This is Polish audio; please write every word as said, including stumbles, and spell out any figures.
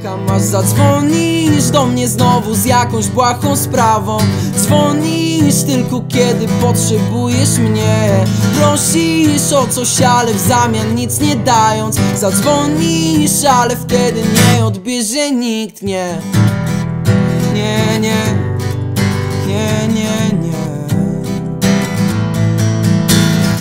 czekam aż zadzwonisz do mnie znowu z jakąś błahą sprawą. Dzwonisz tylko kiedy potrzebujesz mnie. Prosisz o coś, ale w zamian nic nie dając. Zadzwonisz, ale wtedy nie odbierze nikt, nie. Nie, nie.